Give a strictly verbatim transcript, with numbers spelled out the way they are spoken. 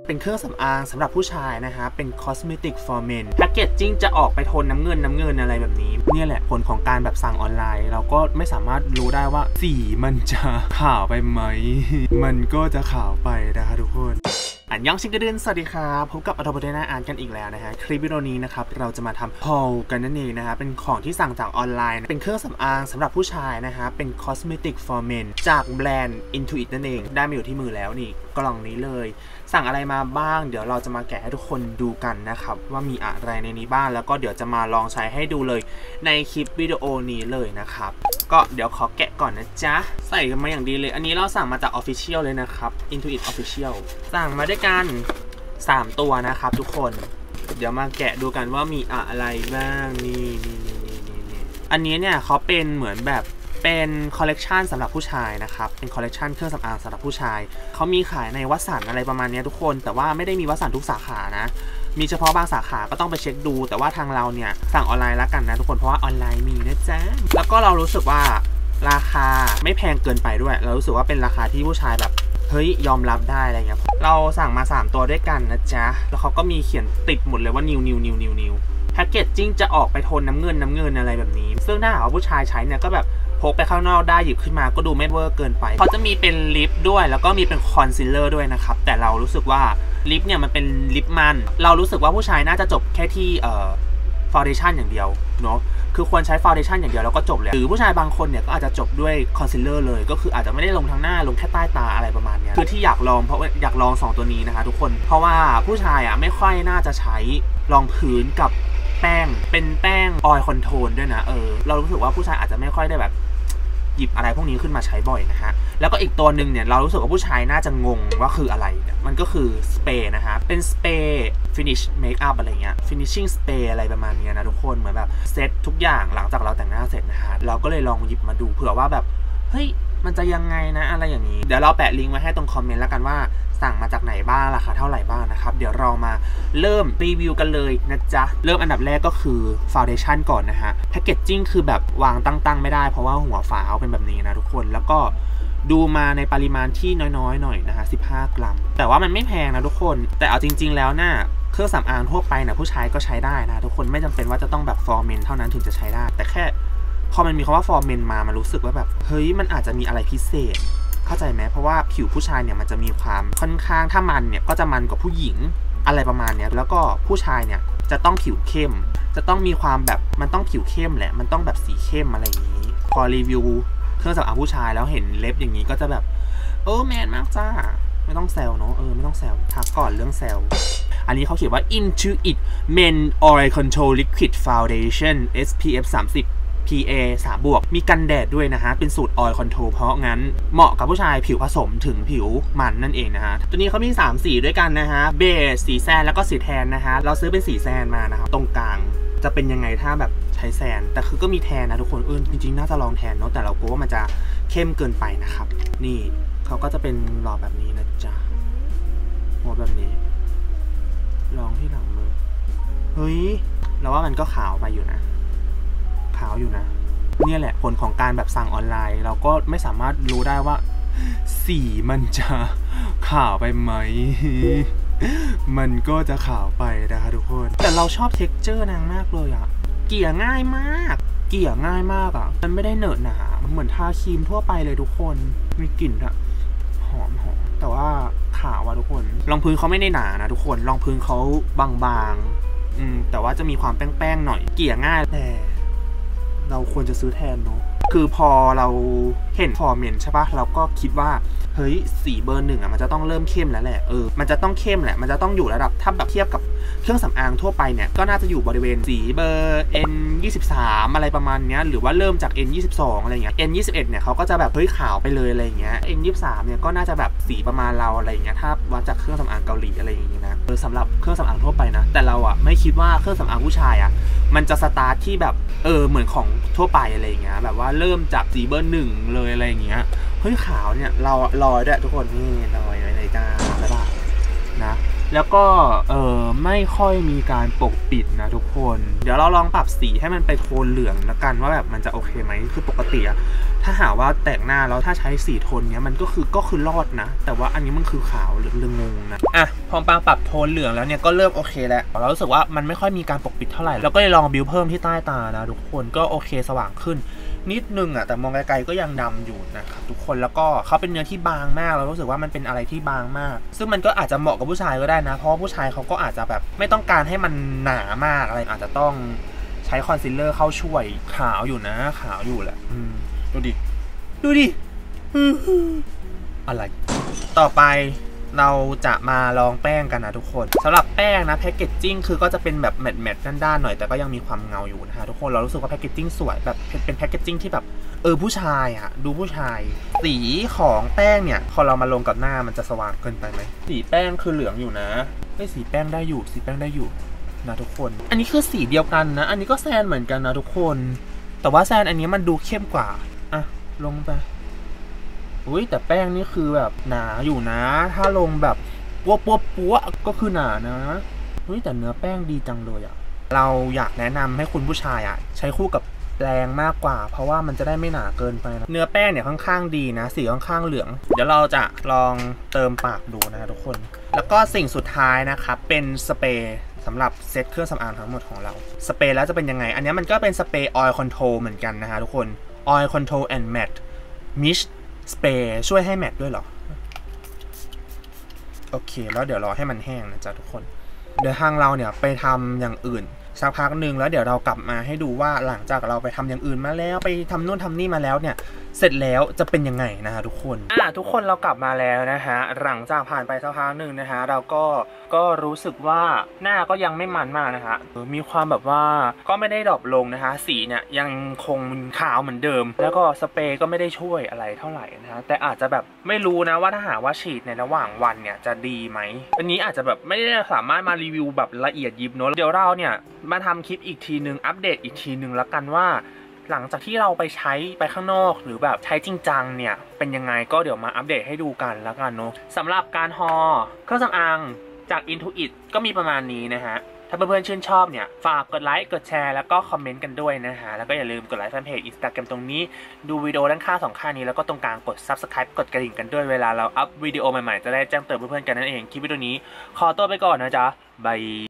เป็นเครื่องสำอางสำหรับผู้ชายนะคะเป็น cosmetic for men แพคเกจจิ้งจะออกไปโทนน้ำเงินน้ำเงินอะไรแบบนี้เนี่ยแหละผลของการแบบสั่งออนไลน์เราก็ไม่สามารถรู้ได้ว่าสีมันจะขาวไปไหมมันก็จะขาวไปนะคะทุกคนอันยองชิงกระเดือนสวัสดีครับพบกับอัตโตเดน่าอ่านกันอีกแล้วนะฮะคลิปวิดีโอนี้นะครับเราจะมาทำ haul กันนั่นเองนะฮะเป็นของที่สั่งจากออนไลน์เป็นเครื่องสำอางสำหรับผู้ชายนะฮะเป็น cosmetic for men จากแบรนด์ Intuit นั่นเองได้มาอยู่ที่มือแล้วนี่กล่องนี้เลยสั่งอะไรมาบ้างเดี๋ยวเราจะมาแกะให้ทุกคนดูกันนะครับว่ามีอะไรในนี้บ้างแล้วก็เดี๋ยวจะมาลองใช้ให้ดูเลยในคลิปวิดีโอนี้เลยนะครับก็เดี๋ยวขอแกะก่อนนะจ๊ะใส่กันมาอย่างดีเลยอันนี้เราสั่งมาจาก Official เลยนะครับ Intuit Official สั่งมาด้วยกันสามตัวนะครับทุกคนเดี๋ยวมาแกะดูกันว่ามีอะไรบ้างนี่นี่นี่นี่นี่อันนี้เนี่ยเขาเป็นเหมือนแบบเป็นคอลเลกชันสำหรับผู้ชายนะครับเป็นคอลเลกชันเครื่องสำอางสำหรับผู้ชายเขามีขายในวัสันอะไรประมาณนี้ทุกคนแต่ว่าไม่ได้มีวัสันทุกสาขานะมีเฉพาะบางสาขาก็ต้องไปเช็คดูแต่ว่าทางเราเนี่ยสั่งออนไลน์แล้วกันนะทุกคนเพราะว่าออนไลน์มีนะจ๊ะแล้วก็เรารู้สึกว่าราคาไม่แพงเกินไปด้วยเรารู้สึกว่าเป็นราคาที่ผู้ชายแบบเฮ้ยยอมรับได้อะไรเงี้ยเราสั่งมาสามตัวด้วยกันนะจ๊ะแล้วเขาก็มีเขียนติดหมดเลยว่านิวนิวนิวนิวนิวแพคเกจจิ้งจะออกไปโทนน้ำเงินน้ำเงินอะไรแบบนี้ซึ่งถ้าหากว่าผู้ชายใช้เนี่ยก็แบบพกไปข้างนอกได้หยิบขึ้นมาก็ดูไม่เวอร์เกินไปเขาจะมีเป็นลิปด้วยแล้วก็มีเป็นคอนซีลเลอร์ด้วยนะครับแต่เรารู้สึกว่าลิปเนี่ยมันเป็นลิปมันเรารู้สึกว่าผู้ชายน่าจะจบแค่ที่เอ่อฟาวเดชั่นอย่างเดียวเนาะคือควรใช้ฟาวเดชั่นอย่างเดียวแล้วก็จบเลยหรือผู้ชายบางคนเนี่ยก็อาจจะจบด้วยคอนซีลเลอร์เลยก็คืออาจจะไม่ได้ลงทั้งหน้าลงแค่ใต้ตาอะไรประมาณนี้คือที่อยากลองเพราะอยากลองสองตัวนี้นะคะทุกคนเพราะว่าผู้ชายอ่ะไม่ค่อยน่าจะใช้รองพื้นกับแป้งเป็นแป้งออยล์คอนโทรลด้วยนะเออเรารู้สึกว่าผู้ชายอาจจะไม่ค่อยได้แบบหยิบอะไรพวกนี้ขึ้นมาใช้บ่อยนะฮะแล้วก็อีกตัวหนึ่งเนี่ยเรารู้สึกว่าผู้ชายน่าจะงงว่าคืออะไรเนี่ยมันก็คือสเปรย์นะฮะเป็นสเปรย์ฟินิชเมคอัพอะไรเงี้ยฟินิชชิ่งสเปรย์อะไรประมาณนี้นะทุกคนเหมือนแบบเซตทุกอย่างหลังจากเราแต่งหน้าเสร็จนะฮะเราก็เลยลองหยิบมาดูเผื่อว่าแบบเฮ้ยมันจะยังไงนะอะไรอย่างนี้เดี๋ยวเราแปะลิงก์ไว้ให้ตรงคอมเมนต์แล้วกันว่าสั่งมาจากไหนบ้างราคาเท่าไหร่บ้างนะครับเดี๋ยวเรามาเริ่มรีวิวกันเลยนะจ๊ะเริ่มอันดับแรกก็คือฟาวเดชั่นก่อนนะฮะแพคเกจจิ้งคือแบบวางตั้งๆไม่ได้เพราะว่าหัวฝาเป็นแบบนี้นะทุกคนแล้วก็ดูมาในปริมาณที่น้อยๆหน่อยนะฮะสิบห้ากรัมแต่ว่ามันไม่แพงนะทุกคนแต่เอาจริงๆแล้วน่ะเครื่องสำอางทั่วไปนะผู้ชายก็ใช้ได้นะทุกคนไม่จำเป็นว่าจะต้องแบบฟอร์เมนเท่านั้นถึงจะใช้ได้แต่แค่พอมันมีคำว่าฟอร์เมนมามันรู้สึกว่าแบบเฮ้ยมันอาจจะมีอะไรพิเศษเข้าใจไหมเพราะว่าผิวผู้ชายเนี่ยมันจะมีความค่อนข้างถ้ามันเนี่ยก็จะมันกว่าผู้หญิงอะไรประมาณเนี้ยแล้วก็ผู้ชายเนี่ยจะต้องผิวเข้มจะต้องมีความแบบมันต้องผิวเข้มแหละมันต้องแบบสีเข้มอะไรอย่างนี้พอรีวิวเครื่องสำอางผู้ชายแล้วเห็นเล็บอย่างนี้ก็จะแบบเออแมนมากจ้าไม่ต้องแซวเนาะเออไม่ต้องแซวทักก่อนเรื่องแซวอันนี้เขาเขียนว่า Intuit Men Oil Control Liquid Foundation เอส พี เอฟ สามสิบพี เอ สาม บวกมีกันแดดด้วยนะฮะเป็นสูตร Oil Control เพราะงั้นเหมาะกับผู้ชายผิวผสมถึงผิวมันนั่นเองนะฮะตัวนี้เขามีสามสีด้วยกันนะฮะเบจสีแซนแล้วก็สีแทนนะฮะเราซื้อเป็นสีแซนมานะครับตรงกลางจะเป็นยังไงถ้าแบบใช้แซนแต่คือก็มีแทนนะทุกคนเออจริงๆน่าจะลองแทนเนาะแต่เรากลัวว่ามันจะเข้มเกินไปนะครับนี่เขาก็จะเป็นหลอดแบบนี้นะจ๊ะหัวแบบนี้ลองที่หลังมือเฮ้ยเราว่ามันก็ขาวไปอยู่นะขาวอยู่นะเนี่ยแหละผลของการแบบสั่งออนไลน์เราก็ไม่สามารถรู้ได้ว่าสีมันจะขาวไปไหมมันก็จะขาวไปนะคะทุกคนแต่เราชอบเท็กเจอร์นางมากเลยอะเกลี่ยง่ายมากเกลี่ยง่ายมากอะมันไม่ได้เหนอะหนามันเหมือนทาครีมทั่วไปเลยทุกคนมีกลิ่นอะหอมหอมแต่ว่าขาวอะทุกคนรองพื้นเขาไม่ได้หนานะทุกคนรองพื้นเขาบางๆอืมแต่ว่าจะมีความแป้งๆหน่อยเกลี่ยง่ายแต่เราควรจะซื้อแทนเนาะคือพอเราเห็นฟอร์เมนใช่ปะเราก็คิดว่าเฮ้ยสีเบอร์หนึ่งอ่ะมันจะต้องเริ่มเข้มแล้วแหละเออมันจะต้องเข้มแหละมันจะต้องอยู่ระดับถ้าแบบเทียบกับเครื่องสำอางทั่วไปเนี่ยก็น่าจะอยู่บริเวณสีเบอร์ เอ็น ยี่สิบสาม อะไรประมาณเนี้ยหรือว่าเริ่มจาก เอ็น ยี่สิบสอง อะไรเงี้ย เอ็น ยี่สิบเอ็ด เนี่ยเขาก็จะแบบเฮ้ยขาวไปเลยอะไรเงี้ย เอ็น ยี่สิบสาม เนี่ยก็น่าจะแบบสีประมาณเราอะไรเงี้ยถ้าวัดจากเครื่องสำอางเกาหลีอะไรอย่างเงี้ยนะเออสำหรับเครื่องสำอางทั่วไปนะแต่เราอ่ะไม่คิดว่าเครื่องสำอางผู้ชายอ่ะมันจะสตาร์ทที่แบบเออเหมือนของทั่วไปอะไรเงี้ยแบบว่าเริ่มจากสีเบอร์หนึ่งเลยอะไรเงี้ยเฮ้ยขาวเนี่ยเราลอยด้วยทุกคนนี่ลอยไว้เลยจ้าใช่ป่ะนะแล้วก็เออไม่ค่อยมีการปกปิดนะทุกคนเดี๋ยวเราลองปรับสีให้มันไปโทนเหลืองละกันว่าแบบมันจะโอเคไหมคือปกติอะถ้าหาว่าแต่งหน้าแล้วถ้าใช้สีโทนเนี้ยมันก็คือก็คือรอดนะแต่ว่าอันนี้มันคือขาวหรือเรื่องงงนะอ่ะพอปางปรับโทนเหลืองแล้วเนี่ยก็เริ่มโอเคแล้วเรารู้สึกว่ามันไม่ค่อยมีการปกปิดเท่าไหร่เราก็เลยลองบิวเพิ่มที่ใต้ตานะทุกคนก็โอเคสว่างขึ้นนิดนึงอ่ะแต่มองไกลๆก็ยังดำอยู่นะครับทุกคนแล้วก็เขาเป็นเนื้อที่บางมากเรารู้สึกว่ามันเป็นอะไรที่บางมากซึ่งมันก็อาจจะเหมาะกับผู้ชายก็ได้นะเพราะผู้ชายเขาก็อาจจะแบบไม่ต้องการให้มันหนามากอะไรอาจจะต้องใช้คอนซีลเลอร์เข้าช่วยขาวอยู่นะขาวอยู่แหละดูดิดูดิอะไรต่อไปเราจะมาลองแป้งกันนะทุกคนสำหรับแป้งนะแพคเกจจิ้งคือก็จะเป็นแบบแมตต์แมตต์ด้านๆหน่อยแต่ก็ยังมีความเงาอยู่นะฮะทุกคนเรารู้สึกว่าแพคเกจจิ้งสวยแบบเป็นแพคเกจจิ้งที่แบบเออผู้ชายอะดูผู้ชายสีของแป้งเนี่ยพอเรามาลงกับหน้ามันจะสว่างเกินไปไหมสีแป้งคือเหลืองอยู่นะไม่สีแป้งได้อยู่สีแป้งได้อยู่นะทุกคนอันนี้คือสีเดียวกันนะอันนี้ก็แซนเหมือนกันนะทุกคนแต่ว่าแซนอันนี้มันดูเข้มกว่าอ่ะลงไปอุ้ยแต่แป้งนี่คือแบบหนาอยู่นะถ้าลงแบบปัวปัวปัวก็คือหนานะอุ้ยแต่เนื้อแป้งดีจังเลยอะเราอยากแนะนำให้คุณผู้ชายอะใช้คู่กับแปรงมากกว่าเพราะว่ามันจะได้ไม่หนาเกินไปนะเนื้อแป้งเนี่ยค่อนข้างดีนะสีค่อนข้างเหลืองเดี๋ยวเราจะลองเติมปากดูนะทุกคนแล้วก็สิ่งสุดท้ายนะครับเป็นสเปรย์สำหรับเซตเครื่องสำอางทั้งหมดของเราสเปรย์แล้วจะเป็นยังไงอันนี้มันก็เป็นสเปรย์ออยล์คอนโทรลเหมือนกันนะฮะทุกคน Oil Control and Matte Mist สเปรย์ช่วยให้แมตต์ด้วยเหรอโอเคแล้วเดี๋ยวรอให้มันแห้งนะจ๊ะทุกคนเดี๋ยวทางเราเนี่ยไปทำอย่างอื่นสักพักหนึ่งแล้วเดี๋ยวเรากลับมาให้ดูว่าหลังจากเราไปทำอย่างอื่นมาแล้วไปทำนู่นทำนี่มาแล้วเนี่ยเสร็จแล้วจะเป็นยังไงนะฮะทุกคนอ่ะทุกคนเรากลับมาแล้วนะฮะหลังจากผ่านไปสักพักหนึ่งนะฮะเราก็ก็รู้สึกว่าหน้าก็ยังไม่มันมากนะฮะมีความแบบว่าก็ไม่ได้ดรอปลงนะฮะสีเนี่ยยังคงขาวเหมือนเดิมแล้วก็สเปรย์ก็ไม่ได้ช่วยอะไรเท่าไหร่นะฮะแต่อาจจะแบบไม่รู้นะว่าถ้าหากว่าฉีดในระหว่างวันเนี่ยจะดีไหมอันนี้อาจจะแบบไม่ได้สามารถมารีวิวแบบละเอียดยิบเนาะเดี๋ยวเราเนี่ยมาทำคลิปอีกทีนึงอัปเดตอีกทีนึงแล้วกันว่าหลังจากที่เราไปใช้ไปข้างนอกหรือแบบใช้จริงจังเนี่ยเป็นยังไงก็เดี๋ยวมาอัปเดตให้ดูกันแล้วกันเนาะสำหรับการฮอเครื่องสำอางจาก Intuit ก็มีประมาณนี้นะฮะถ้าเพื่อนๆชื่นชอบเนี่ยฝากกดไลค์กดแชร์แล้วก็คอมเมนต์กันด้วยนะฮะแล้วก็อย่าลืมกดไลค์แฟนเพจ Instagram ตรงนี้ดูวิดีโอด้านข้างสองข้างนี้แล้วก็ตรงกลางกด Subscribe กดกระดิ่งกันด้วยเวลาเราอัพวิดีโอใหม่ๆจะได้แจ้งเตือนเพื่อนๆกันนั่นเองคลิปวิดีโอนี้ขอตัวไปก่อนนะจ๊ะบาย